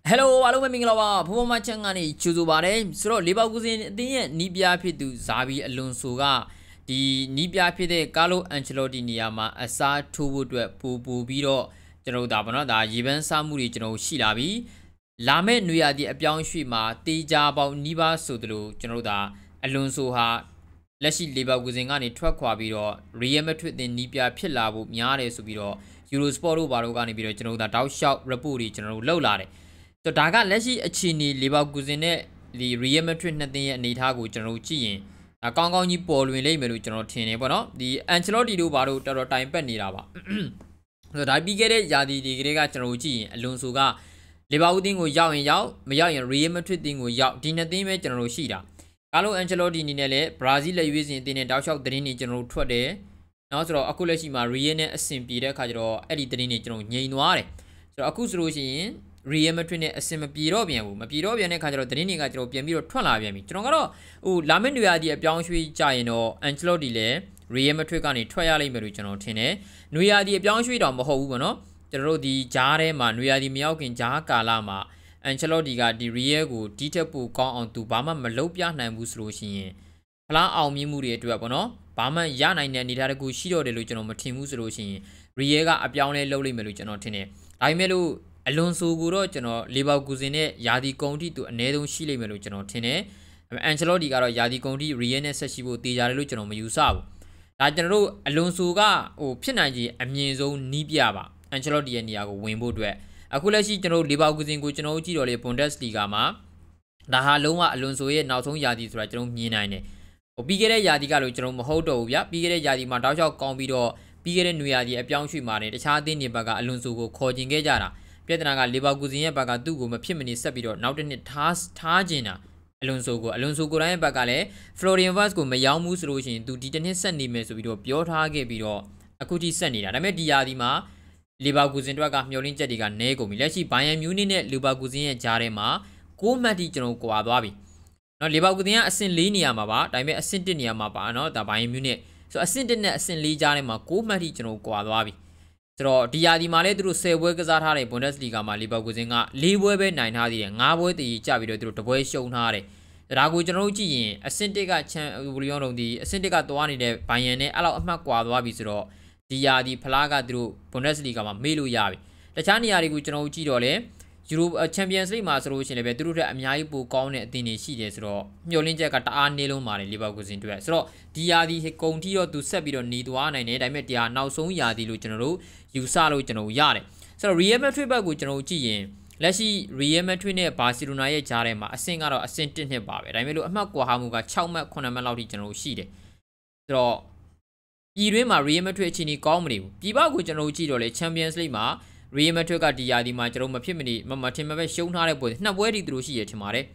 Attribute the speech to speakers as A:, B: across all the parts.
A: Hello အားလုံးပဲမင်္ဂလာပါဘိုးဘမချန်ကနေကြိုဆိုပါတယ်ဆိုတော့လီဗာပူးဇင်အသင်းရဲ့နီးပြဖြစ်သူဇာဘီအလွန်ဆိုကဒီနီးပြဖြစ်တဲ့ကာလိုအန်ချယ်လော်တီနေရာမှာအစားထိုးဖို့အတွက်ပို့ပြီးတော့ကျွန်တော်တို့ဒါပေါ့နော်ဒါရေပန်းစားမှုတွေကျွန်တော်ရှိလာပြီလာမဲ့နွေရာသီအပြောင်းရွှေ့မှာတေးကြပေါင်းနီးပါးဆိုသလိုကျွန်တော်တို့ဒါအလွန်ဆိုဟာလက်ရှိလီဗာပူးဇင်ကနေထွက်ခွာပြီးတော့ရီယယ်မက်ဒရစ်တင်နီးပြဖြစ်လာဖို့များတယ်ဆိုပြီးတော့ယူရိုစပေါ့တို့ဘာတို့ကနေပြီးတော့ကျွန်တော်တို့ဒါတောက်လျှောက် report တွေကျွန်တော်တို့လောက်လာတယ်ဆိုတော့ဒါကလက်ရှိအခြေအနေလီဗာပူးဇင်နဲ့ဒီရီယယ်မက်ဒရစ်နှစ်သင်းရဲ့အနေအထားကိုကျွန်တော်တို့ကြည့်ရင်ကောင်းကောင်းကြီးပေါ်လွင်လိမ့်မယ်လို့ကျွန်တော်ထင်တယ်ပေါ့နော်ဒီအန်ချယ်လော့တီတို့ဘာတို့တော်တော်တိုင်ပတ်နေတာပါဆိုတော့ဒါပြီးခဲ့တဲ့ယာတီတွေကလေးကကျွန်တော်တို့ကြည့်ရင်အလွန်ဆိုကလီဗာပူးတင်းကိုရောက်ရင်ရောက်မရောက်ရင်ရီယယ်မက်ဒရစ်တင်းကိုရောက်ဒီနှစ်သင်းပဲကျွန်တော်တို့ရှိတာကာလိုအန်ချယ်လော့တီအနေနဲ့လည်းဘရာဇီးလက်ရွေးစင်အသင်းနဲ့တောက်လျှောက်သတင်းတွေကျွန်တော်တို့ထွက်တယ်နော်ဆိုတော့အခုလက်ရှိမှာရီယယ်နဲ့အဆင်ပြေတဲ့အခါကျတော့အဲ့ဒီသတင်းတွေကျွန်တော်ငြိမ်သွားတယ်ဆိုတော့အခုဆိုလို့ရှိရင်ရီယယ်မက်ဒရစ်နဲ့အဆင်မပြေတော့ပြန်ဘူးမပြေတော့ပြန်တဲ့ခါကျတော့သတင်းတွေကကျွန်တော်ပြန်ပြီးတော့ထွက်လာပြန်ပြီကျွန်တော်ကတော့ဟိုလာမစ်နွေရာသီအပြောင်းရွှေ့ကြရင်တော့အန်ချယ်လော့တီလည်းရီယယ်မက်ဒရစ်ကနေထွက်ရလိမ့်မယ်လို့ကျွန်တော်ထင်တယ်နွေရာသီအပြောင်းရွှေ့တော့မဟုတ်ဘူးပေါ့နော်ကျွန်တော်တို့ဒီဂျားထဲမှာနွေရာသီမရောက်ခင်ဂျားကာလမှာအန်ချယ်လော့တီကဒီရီယယ်ကိုဒီထက်ပိုကောင်းအောင်သူဘာမှမလုပ်ပြနိုင်ဘူးဆိုလို့ရှိရင်ဖလားအောင်မြင်မှုတွေအတွက်ပေါ့နော်ဘာမှရနိုင်တဲ့အနေအထားတကူရှိတော့တယ်လို့ကျွန်တော်မထင်ဘူးဆိုလို့ရှိရင်ရီယယ်ကအပြောင်းလဲလုပ်လိမ့်မယ်လို့ကျွန်တော်ထင်တယ်ဒါပေမဲ့လို့အလွန်ဆိုကိုတော့ကျွန်တော်လီဗာပူးဇင်နဲ့ယာဒီကုံတီသူအနည်းဆုံးရှိလိမ့်မယ်လို့ကျွန်တော်ထင်တယ်အန်ချယ်လော့တီကတော့ယာဒီကုံတီရီယယ်နဲ့ဆက်ရှိဖို့တေးကြတယ်လို့ကျွန်တော်မယူဆဘူးဒါကျွန်တော်တို့အလွန်ဆိုကဟိုဖြစ်နိုင်ကြီးအမြင့်ဆုံးနီးပြပါအန်ချယ်လော့တီရဲ့နေရာကိုဝင်ဖို့အတွက်အခုလက်ရှိကျွန်တော်တို့လီဗာပူးဇင်ကိုကျွန်တော်တို့ကြည့်တော့လေဘွန်ဒက်စ်လီဂါမှာဒါဟာလုံးဝအလွန်ဆိုရဲ့နောက်ဆုံးယာဒီဆိုတာကျွန်တော်မြင်နိုင်တယ်ဟိုပြီးခဲ့တဲ့ယာဒီကလို့ကျွန်တော်မဟုတ်တော့ဘူးဗျပြီးခဲ့တဲ့ယာဒီမှာတောက်လျှောက်ကောင်းပြီးတော့ပြီးခဲ့တဲ့နွေရာသီအပြောင်းရွှေ့မှာနေတခြားအသင်းတွေဘက်ကအလွန်ဆိုကိုခေါ်ကျင်ခဲ့ကြတာပြဿနာကလီဗာပူးဇင်ရဲ့ဘက်ကသူ့ကိုမဖြစ်မနေဆက်ပြီးတော့နောက်တစ်နှစ်ထားကျင်တာအလွန်ဆိုကိုတိုင်းရဲ့ဘက်ကလည်းဖလိုရီယန်ဗတ်ကိုမရောက်ဘူးဆိုလို့ရှိရင်သူဒီတစ်နှစ်ဆက်နေမယ်ဆိုပြီးတော့ပြောထားခဲ့ပြီးတော့အခုထိဆက်နေတာဒါပေမဲ့ဒီယာဒီမှာလီဗာပူးဇင်တို့ကမျှော်လင့်ချက်တွေကနည်းကုန်ပြီလက်ရှိဘိုင်ယန်မြူးနစ်နဲ့လီဗာပူးဇင်ရဲ့ဂျားထဲမှာ6မှတ်ထိကျွန်တော်ကွာသွားပြီနော်လီဗာပူးဇင်ကအဆင့်4နေရာမှာပါဒါပေမဲ့အဆင့်1နေရာမှာပါနော်ဒါဘိုင်ယန်မြူးနစ်ဆိုအဆင့်1နဲ့အဆင့်4ကြားထဲမှာ6မှတ်ထိကျွန်တော်ကွာသွားပြီဆိုတော့ဒီယာဒီမှာလည်းသူတို့10ပွဲကစားထားတဲ့ဘွန်ဒက်စ်လီဂါမှာလီဗာပူးဇင်က4ပွဲပဲနိုင်ထားသေးတယ်5ပွဲတည်ကြပြီးတော့သူတို့တပွဲရှုံးထားတယ်ဒါကိုကျွန်တော်တို့ကြည့်ရင်အဆင့်1ကချန်ဘူလီယွန်တုံးဒီအဆင့်1ကသွားနေတဲ့ဘိုင်ယန်နဲ့အဲ့လောက်အမှတ်ကွာသွားပြီဆိုတော့ဒီယာဒီဖလားကသူတို့ဘွန်ဒက်စ်လီဂါမှာမေ့လို့ရပြီတခြားနေရာတွေကိုကျွန်တော်တို့ကြည့်တော့လေယူရိုချန်ပီယံစ်လိမှာဆိုလို့ရှိရင်လည်းပဲသူတို့ထက်အများကြီးပိုကောင်းတဲ့အသင်းတွေရှိတယ်ဆိုတော့မျှော်လင့်ချက်ကတအားနေလုံးပါတယ်လီဗာပူးဇင်တို့ဆိုတော့ဒီယာဒီကုံတီတော့သူဆက်ပြီးတော့နေသွားနိုင်တယ်ဒါပေမဲ့တရားနောက်ဆုံးယာဒီလို့ကျွန်တော်တို့ယူဆလို့ကျွန်တော်ရတယ်ဆိုတော့ရီယယ်မက်ဒရစ်ဘက်ကိုကျွန်တော်ကြည့်ရင်လက်ရှိရီယယ်မက်ဒရစ်နဲ့ဘာစီလိုနာရဲ့ကြားထဲမှာအဆင့်ကတော့အဆင့်1နှစ်ပါပဲဒါပေမဲ့လို့အမှတ်ကွာဟမှုက6မှတ်9မှတ်လောက်ထိကျွန်တော်ရှိတယ်ဆိုတော့ပြည်တွင်းမှာရီယယ်မက်ဒရစ်အခြေအနေကောင်းမနေဘူးပြည်ပကိုကျွန်တော်ကြည့်တော့လေချန်ပီယံစ်လိမှာရီယယ်မက်ဒရစ်ကဒီယာဒီမှာကျွန်တော်မဖြစ်မနေမထင်မဲ့ရှုံးထားတဲ့ပွဲ2ပွဲထိသူတို့ရှိရထင်ပါတယ်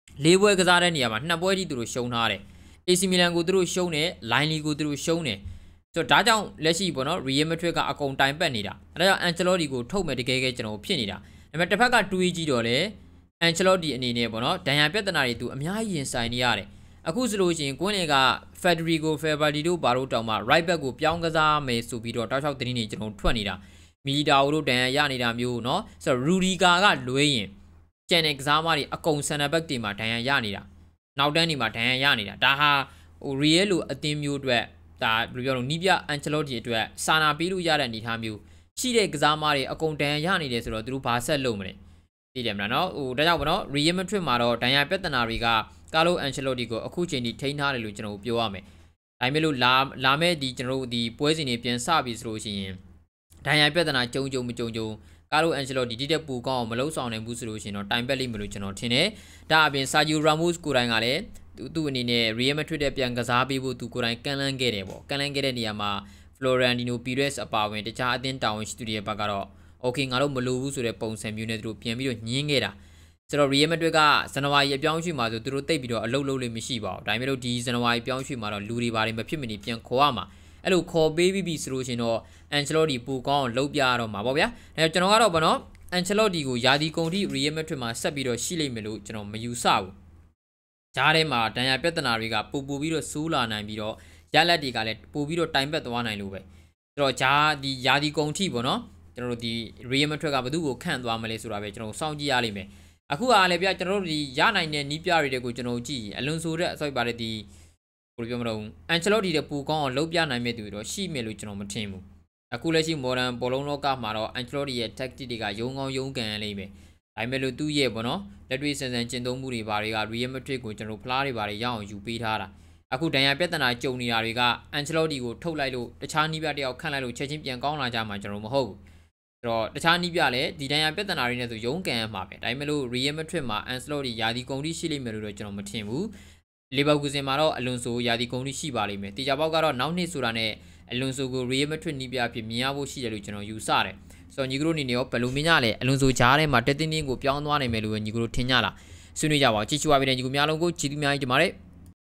A: 4ပွဲကစားတဲ့နေရာမှာ2ပွဲထိသူတို့ရှုံးထားတယ် AC မီလန်ကိုသူတို့ရှုံးတယ်လိုင်းလီကိုသူတို့ရှုံးတယ်ဆိုတော့ဒါကြောင့်လက်ရှိပေါ့နော်ရီယယ်မက်ဒရစ်ကအကုန်တိုင်ပတ်နေတာအဲဒါကြောင့်အန်ချယ်လော့တီကိုထုတ်မယ်တကယ်ကျွန်တော်ဖြစ်နေတာဒါပေမဲ့တစ်ဖက်ကတွေးကြည့်တော့လေအန်ချယ်လော့တီအနေနဲ့ပေါ့နော်ဒဏ်ရာပြဿနာတွေသူအများကြီးရင်ဆိုင်နေရတယ်အခုဆိုလို့ရှိရင်ကွင်းလေကဖက်ဒရီဂိုဖယ်ဘာလီတို့ဘာလို့တောင်မှ right back ကိုပြောင်းကစားမယ်ဆိုပြီးတော့တောက်လျှောက်သတင်းတွေကျွန်တော်ထွက်နေတာမီလီတာတို့ဒဏ်ရာရနေတာမျိုးเนาะဆိုတော့ရူဒီဂါကလွဲရင်ကျန်တဲ့ကစားမတွေအကုန်ဆန်နာဘက်တွေမှာဒဏ်ရာရနေတာနောက်တန်းတွေမှာဒဏ်ရာရနေတာဒါဟာဟိုရီယယ်လိုအသင်းမျိုးအတွက်ဒါဘယ်လိုပြောလို့နီးပြအန်ချယ်လော့တီအတွက်စာနာပေးလို့ရတဲ့အနေအထားမျိုးရှိတဲ့ကစားမတွေအကုန်ဒဏ်ရာရနေတယ်ဆိုတော့သူတို့ဘာဆက်လုပ်မလဲသိတယ်မလားเนาะဟိုဒါကြောင့်ပေါ့เนาะရီယယ်မက်ဒရစ်မှာတော့ဒဏ်ရာပြဿနာတွေကကာလိုအန်ချယ်လော့တီကိုအခုချိန်ထိထိန်းထားတယ်လို့ကျွန်တော်ပြောရမယ်ဒါပေမဲ့လို့လာမဲ့ဒီကျွန်တော်တို့ဒီပွဲစဉ်တွေပြန်စပြီဆိုလို့ရှိရင်ဒဏ်ရာပြဿနာကြုံမကြုံကာလိုအန်ချယ်လော့တီဒီတက်ပူကောင်းအောင်မလုံးဆောင်နိုင်ဘူးဆိုလို့ရှိရင်တော့တိုင်ပက်လိမ့်မယ်လို့ကျွန်တော်ထင်တယ်ဒါအပြင်ဆာဂျီယိုရာမို့စ်ကိုတိုင်ကလည်းသူ့အနေနဲ့ရီယယ်မက်ဒရစ်တဲ့ပြန်ကစားပေးဖို့သူကိုတိုင်ကန်လန်းခဲ့တယ်ပေါ့ကန်လန်းခဲ့တဲ့နေရာမှာဖလိုရန်ဒီနိုပီရက်စ်အပါဝင်တခြားအသင်းတာဝန်ရှိသူတွေရဲ့ဘက်ကတော့โอเคငါတို့မလိုဘူးဆိုတဲ့ပုံစံမျိုးနဲ့သူတို့ပြန်ပြီးတော့ညင်းခဲ့တာဆိုတော့ရီယယ်မက်ဒရစ်ကဇန်နဝါရီအပြောင်းရွှေ့မှာဆိုသူတို့တိတ်ပြီးတော့အလုပ်လုပ်လို့မရှိပါဘူးဒါပေမဲ့လို့ဒီဇန်နဝါရီပြောင်းရွှေ့မှာတော့လူတွေပါတယ်မဖြစ်မနေပြန်ခေါ်ရမှာအဲ့လိုခေါ်ပေးပြီးဆိုလို့ရှင်တော့အန်ချယ်လော့တီပူကောင်းအောင်လုပ်ပြရတော့မှာပေါ့ဗျာအဲကျွန်တော်ကတော့ဗောနော်အန်ချယ်လော့တီကိုယာဒီကုံတီရီယယ်မက်ဒရစ်မှာဆက်ပြီးတော့ရှိလိမ့်မယ်လို့ကျွန်တော်မယူဆဘူးဂျားထဲမှာဒဏ်ရာပြဿနာတွေကပိုပြီးတော့ဆိုးလာနိုင်ပြီးတော့ရလက်တွေကလည်းပိုပြီးတော့တိုင်ပတ်သွားနိုင်လို့ပဲဆိုတော့ဂျားဒီယာဒီကုံတီဗောနော်ကျွန်တော်တို့ဒီ Real Madrid ကဘယ်သူ့ကိုခန့်သွားမလဲဆိုတာပဲကျွန်တော်စောင့်ကြည့်ရလိမ့်မယ်အခုကလည်းဗျာကျွန်တော်တို့ဒီရနိုင်တဲ့နီးပြတွေကိုကျွန်တော်ကြည့်အလွန်ဆိုတဲ့အစိုက်ပါတဲ့ဒီဘယ်လိုပြောမလို့အန်ချလော့တီတဲ့ပူကောင်းအောင်လှုပ်ပြနိုင်မဲ့သူတွေတော့ရှိမယ်လို့ကျွန်တော်မထင်ဘူးအခုလက်ရှိ modern ဘောလုံးလောကမှာတော့အန်ချလော့တီရဲ့ tactic တွေကယုံကောင်းယုံကန်လိမ့်မယ်ဒါပေမဲ့လို့သူ့ရဲ့ပေါ့နော်လက်တွေ့ဆန်ဆန်ကျင့်သုံးမှုတွေဘာတွေက Real Madrid ကိုကျွန်တော်ဖလားတွေဘာတွေရအောင်ယူပေးထားတာအခုဒဏ်ရာပြဿနာကြုံနေတာတွေကအန်ချလော့တီကိုထုတ်လိုက်လို့တခြားနီးပြတယောက်ခန့်လိုက်လို့ချက်ချင်းပြန်ကောင်းလာကြမှာကျွန်တော်မဟုတ်ဘူးအဲ့တော့တခြားနီးပြလည်းဒီဒဏ်ရာပြဿနာတွေနဲ့ဆိုရုန်းကန်ရမှာပဲဒါပေမဲ့လို့ Real Madrid မှာအန်ချလော့တီယာဒီကုန်တိရှိလိမ့်မယ်လို့တော့ကျွန်တော်မထင်ဘူးလီဗာပူးဇင်မှာတော့အလွန်ဆိုယာဒီကုန်တိရှိပါလိမ့်မယ်တေချာပေါက်ကတော့နောက်နှစ်ဆိုတာနဲ့အလွန်ဆိုကို Real Madrid နီးပြအဖြစ်မြင်ရဖို့ရှိတယ်လို့ကျွန်တော်ယူဆတယ်ဆိုတော့ညီကတို့အနေနဲ့ရောဘယ်လိုမြင်ကြလဲအလွန်ဆိုဂျားထဲမှာတက်တင်းတင်းကိုပြောင်းသွားနိုင်မယ်လို့ညီကတို့ထင်ကြလားဆွေးနွေးကြပါဦးကြည့်ချူပါပြီတဲ့ညီကများလုံးကိုကြည့်သူများကြီးကြပါရစေ